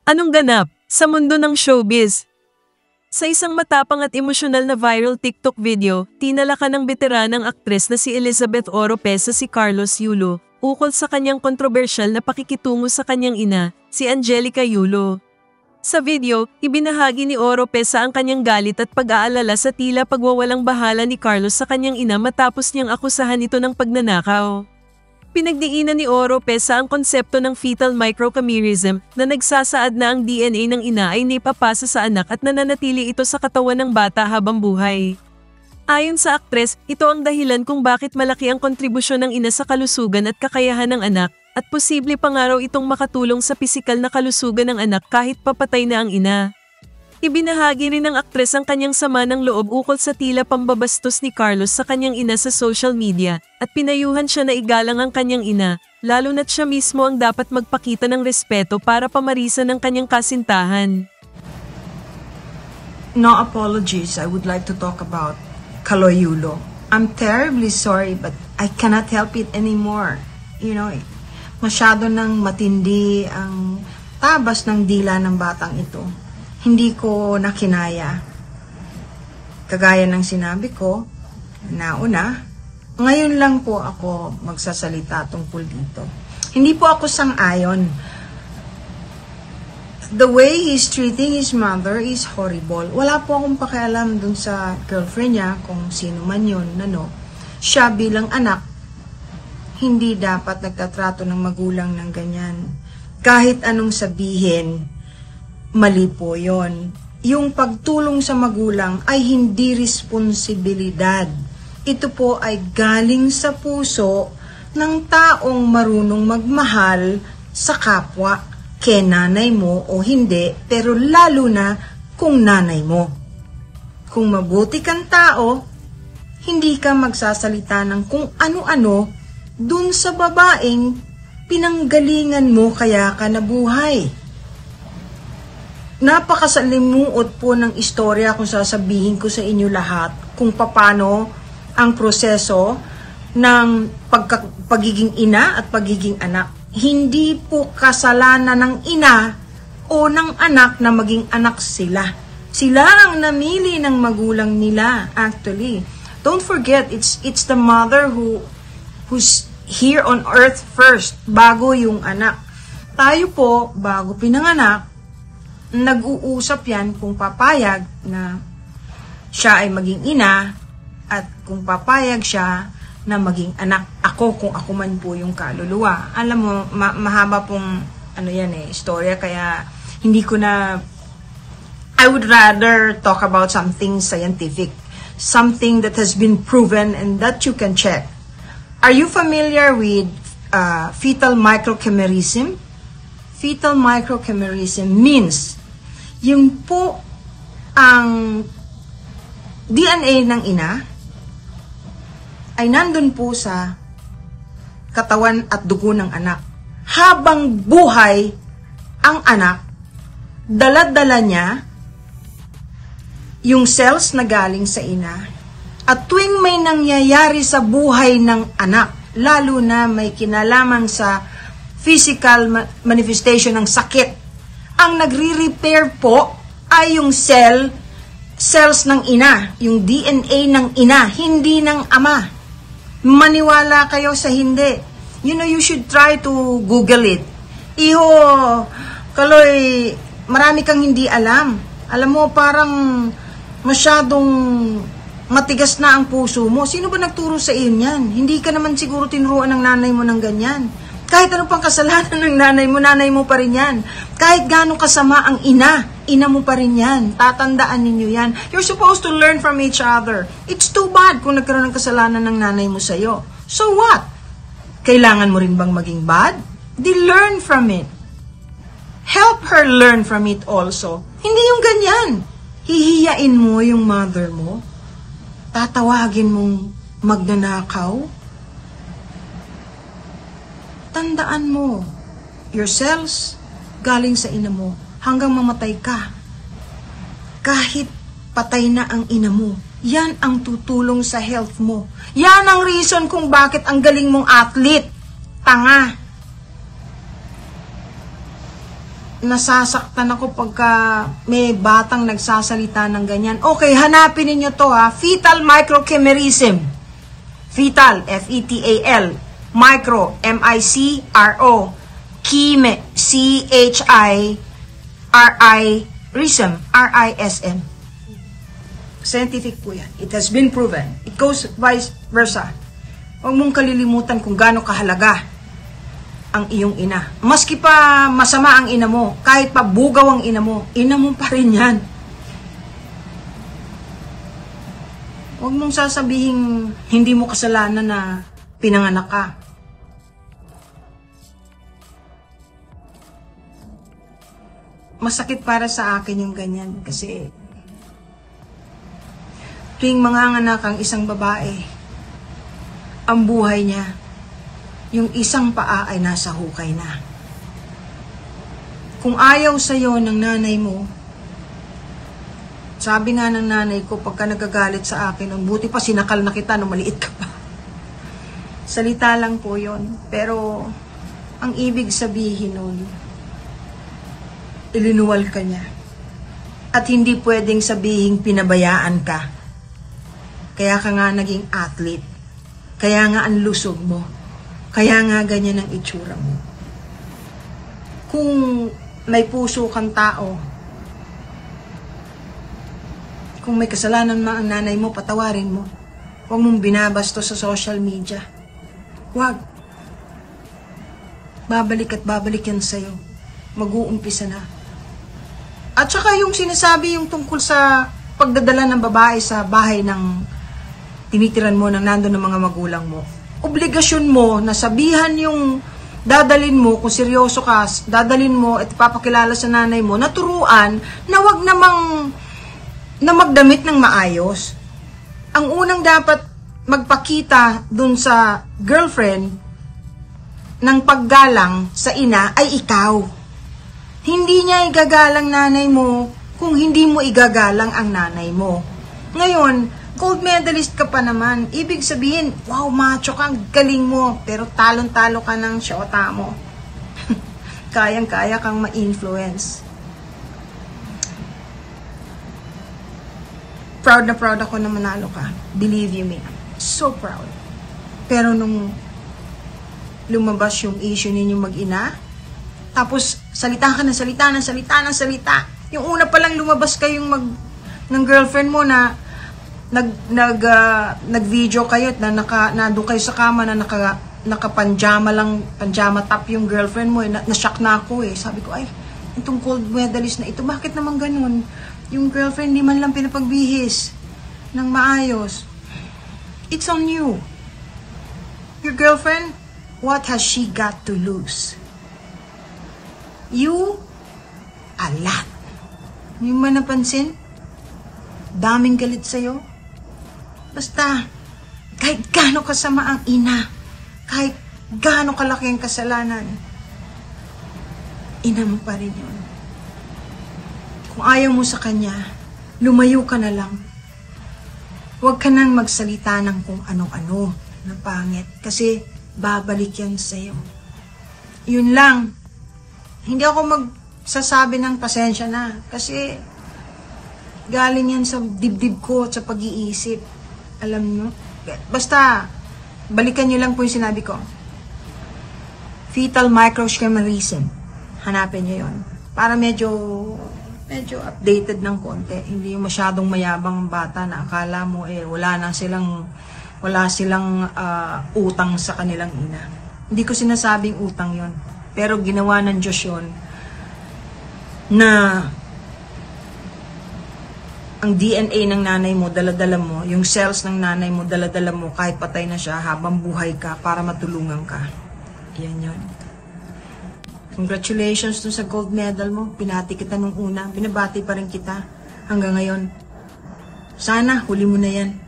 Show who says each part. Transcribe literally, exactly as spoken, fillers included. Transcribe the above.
Speaker 1: Anong ganap sa mundo ng showbiz? Sa isang matapang at emosyonal na viral TikTok video, tinalakan ng veteranang aktres na si Elizabeth Oropesa si Carlos Yulo, ukol sa kanyang kontrobersyal na pakikitungo sa kanyang ina, si Angelica Yulo. Sa video, ibinahagi ni Oropesa ang kanyang galit at pag-aalala sa tila pagwawalang bahala ni Carlos sa kanyang ina matapos niyang akusahan ito ng pagnanakaw. Pinagdiinan ni Oropesa ang konsepto ng fetal microchimerism na nagsasaad na ang D N A ng ina ay naipapasa sa anak at nananatili ito sa katawan ng bata habang buhay. Ayon sa aktres, ito ang dahilan kung bakit malaki ang kontribusyon ng ina sa kalusugan at kakayahan ng anak, at posible pa nga raw itong makatulong sa pisikal na kalusugan ng anak kahit papatay na ang ina. Ibinahagi rin ng aktres ang kanyang sama ng loob ukol sa tila pambabastos ni Carlos sa kanyang ina sa social media, at pinayuhan siya na igalang ang kanyang ina, lalo na't siya mismo ang dapat magpakita ng respeto para pamarisan ng kanyang kasintahan.
Speaker 2: No apologies, I would like to talk about Kaloy Yulo. I'm terribly sorry but I cannot help it anymore. You know, masyado nang matindi ang tabas ng dila ng batang ito. Hindi ko nakinaya. Kagaya ng sinabi ko, nauna, ngayon lang po ako magsasalita tungkol dito. Hindi po ako sang-ayon. The way he's treating his mother is horrible. Wala po akong pakialam dun sa girlfriend niya, kung sino man yun, ano. Siya bilang anak, hindi dapat nagtatrato ng magulang ng ganyan. Kahit anong sabihin, mali po yun. Yung pagtulong sa magulang ay hindi responsibilidad. Ito po ay galing sa puso ng taong marunong magmahal sa kapwa, kay nanay mo o hindi, pero lalo na kung nanay mo. Kung mabuti kang tao, hindi ka magsasalita ng kung ano-ano dun sa babaeng pinanggalingan mo kaya ka nabuhay. Napakasalimuot po ng istorya kung sasabihin ko sa inyo lahat kung paano ang proseso ng pagka, pagiging ina at pagiging anak. Hindi po kasalanan ng ina o ng anak na maging anak sila. Sila ang namili ng magulang nila, actually. Don't forget, it's it's the mother who who's here on earth first, bago yung anak. Tayo po, bago pinanganak, nag-uusap yan kung papayag na siya ay maging ina at kung papayag siya na maging anak. Ako, kung ako man po yung kaluluwa. Alam mo, ma mahaba pong ano yan eh, istorya, kaya hindi ko na, I would rather talk about something scientific, something that has been proven and that you can check. Are you familiar with uh, fetal microchimerism? Fetal microchimerism means yung po ang D N A ng ina ay nandun po sa katawan at dugo ng anak. Habang buhay ang anak, dala-dala niya yung cells na galing sa ina. At tuwing may nangyayari sa buhay ng anak, lalo na may kinalaman sa physical manifestation ng sakit, ang nagre-repair po ay yung cell, cells ng ina, yung D N A ng ina, hindi ng ama. Maniwala kayo sa hindi. You know, you should try to Google it. Iho, Kaloy, marami kang hindi alam. Alam mo, parang masyadong matigas na ang puso mo. Sino ba nagturo sa iyo yan? Hindi ka naman siguro tinuruan ng nanay mo ng ganyan. Kahit ano pang kasalanan ng nanay mo, nanay mo pa rin yan. Kahit gano'ng kasama ang ina, ina mo pa rin yan. Tatandaan ninyo yan. You're supposed to learn from each other. It's too bad kung nagkaroon ng kasalanan ng nanay mo sa'yo. So what? Kailangan mo rin bang maging bad? Di learn from it. Help her learn from it also. Hindi yung ganyan. Hihiyain mo yung mother mo. Tatawagin mong magnanakaw. Tandaan mo, your cells galing sa ina mo hanggang mamatay ka. Kahit patay na ang ina mo, yan ang tutulong sa health mo. Yan ang reason kung bakit ang galing mong athlete. Tanga. nasasaktan ako pagka may batang nagsasalita ng ganyan. Okay, hanapin ninyo to ha. Fetal microchimerism. Fetal, F E T A L. Micro, M I C R O. Chime, C H I R I, rism, R I S M. Scientific po yan. It has been proven. It goes vice versa. Huwag mong kalilimutan kung gaano kahalaga ang iyong ina. Maski pa masama ang ina mo, kahit pa bugaw ang ina mo, ina mo pa rin yan. Huwag mong sasabihin hindi mo kasalanan na pinanganak ka. Masakit para sa akin yung ganyan kasi tuwing manganganak ang isang babae, ang buhay niya, yung isang paa ay nasa hukay na. Kung ayaw sa'yo ng nanay mo, sabi nga ng nanay ko, pagka nagagalit sa akin, ang buti pa sinakal na kita nung maliit ka pa. Salita lang po yon. Pero, ang ibig sabihin nun, ilinuwal ka niya. At hindi pwedeng sabihin pinabayaan ka. Kaya ka nga naging athlete. Kaya nga ang lusog mo. Kaya nga ganyan ang itsura mo. Kung may puso kang tao, kung may kasalanan man ang nanay mo, patawarin mo. Huwag mong binabasto sa social media. Huwag. Babalik at babalik yan sa'yo. Mag-uumpisa na. At saka yung sinasabi yung tungkol sa pagdadala ng babae sa bahay ng tinitiran mo, ng nando ng mga magulang mo. Obligasyon mo na sabihan yung dadalin mo, kung seryoso ka, dadalin mo at papakilala sa nanay mo, naturuan na wag namang na magdamit ng maayos. Ang unang dapat magpakita dun sa girlfriend ng paggalang sa ina ay ikaw. Hindi niya igagalang nanay mo kung hindi mo igagalang ang nanay mo. Ngayon, gold medalist ka pa naman. Ibig sabihin, wow, macho ka, galing mo. Pero talon-talo ka ng syota mo. Kayang-kaya kang ma-influence. Proud na proud ako na manalo ka. Believe you me. So proud. Pero nung lumabas yung issue ninyo mag-ina, tapos salita ka ng salita ng salita ng salita. Yung una pa lang lumabas kayong mag ng girlfriend mo na nag nag uh, nag-video kayo at na naka nandoon kayo sa kama na naka naka-panjama lang, panjama top yung girlfriend mo. Eh. Na, na-shock na ako eh. Sabi ko, ay, itong gold medalist na ito, bakit naman ganun? Yung girlfriend di man lang pinapagbihis ng maayos. It's on you. Your girlfriend, what has she got to lose? You, a lot. Yung man napansin, daming galit sa'yo. Basta, kahit gaano kasama ang ina, kahit gaano kalaki ang kasalanan, ina mo pa rin yun. Kung ayaw mo sa kanya, lumayo ka na lang. Huwag ka nang magsalita ng kung ano-ano na pangit, kasi babalik yan sa'yo. Yun lang. Hindi ako magsasabi ng pasensya na kasi galing yan sa dibdib ko at sa pag-iisip. Alam nyo? Basta, balikan nyo lang po yung sinabi ko. Fetal microchimerism. Hanapin nyo yun. Para medyo, medyo updated ng konti. Hindi yung masyadong mayabang bata na akala mo eh wala na silang, wala silang uh, utang sa kanilang ina. Hindi ko sinasabing utang yon. Pero ginawa ng Diyos yun na ang D N A ng nanay mo, dala-dala mo, yung cells ng nanay mo, dala-dala mo, kahit patay na siya, habang buhay ka, para matulungan ka. Yan yun. Congratulations dun sa gold medal mo. Pinati kita nung una. Binabati pa rin kita hanggang ngayon. Sana, huli mo na yan.